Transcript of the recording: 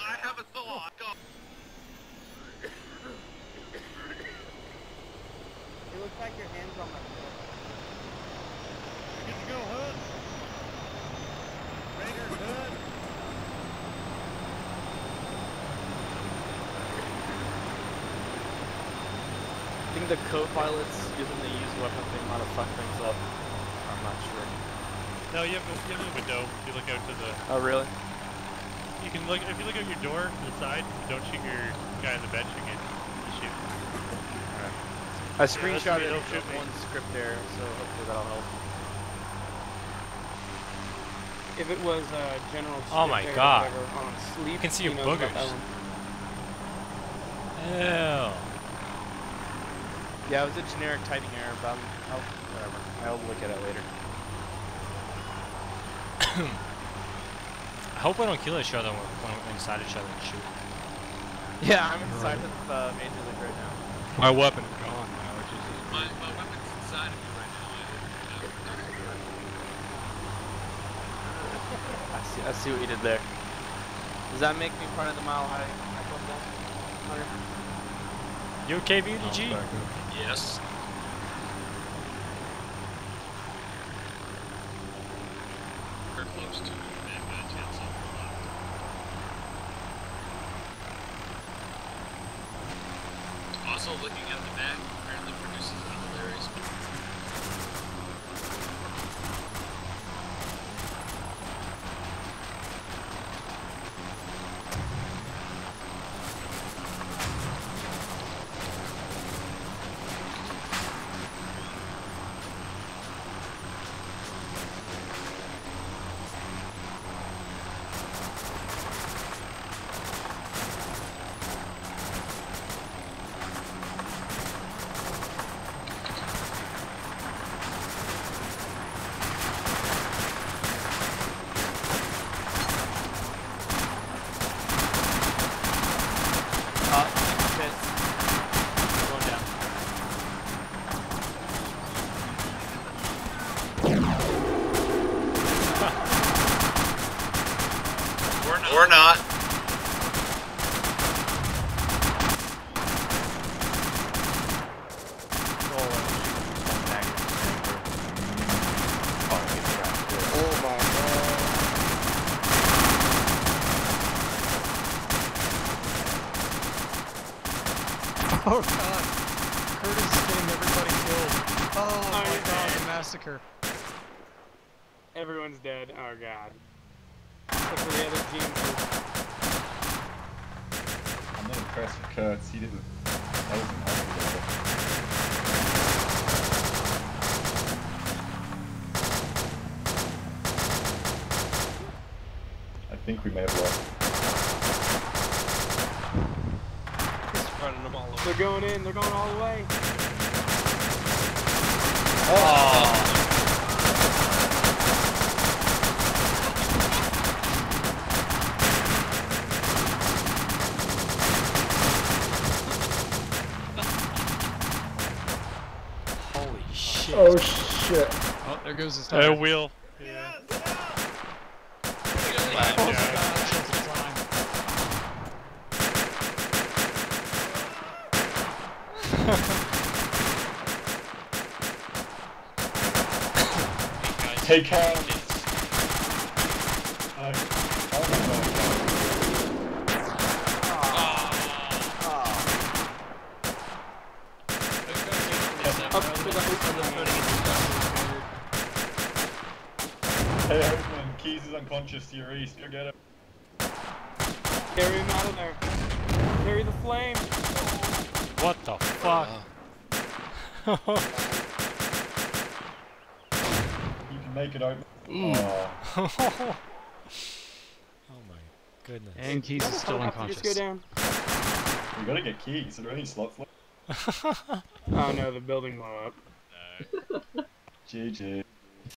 I have a salon. It looks like your hands on my foot. Good to go, Hood. Raiders, Hood. I think the co-pilots using the use weapon thing might have fucked things up. I'm not sure. No, you have a window. You look out to the... Oh, really? You can look, if you look out your door to the side, don't shoot your guy in the bench again. Just shoot. Alright. I screenshotted shoot one script there, so hopefully that'll help. If it was general Oh my god. on sleep, You can see your knows boogers. about that one. Ew. Yeah, it was a generic typing error, but whatever. I'll look at it later. I hope I don't kill each other when we're inside each other and shoot. Yeah, I'm inside of Major League right now. My weapon is gone now, which is... My weapon's inside of you right now. I see what you did there. Does that make me part of the Mile High Club then? You okay, VDG? Yes. We're close to it. They've got a chance of left. Also, looking at the map, apparently produces another areas. Or not. Oh my god. Oh god! Curtis is getting everybody killed. Oh my god, the massacre. Everyone's dead. Oh god. Except for the other team. I'm not impressed with Kurtz. He didn't. That was impossible. I think we may have lost. Running them all over. They're going in. They're going all the way. Oh. Holy shit. Oh shit. Oh, there goes his tire. Wheel. Yeah. Oh god, chance of time. Take out. Hey, Oakman, Keys is unconscious to your east. Go get him. Carry him out of there. Carry the flame. What the fuck? You can make it open. Oh my goodness. And Keys is still unconscious. Just go down. We gotta get Keys. Are there any slots left? Oh no, the building blew up. GG.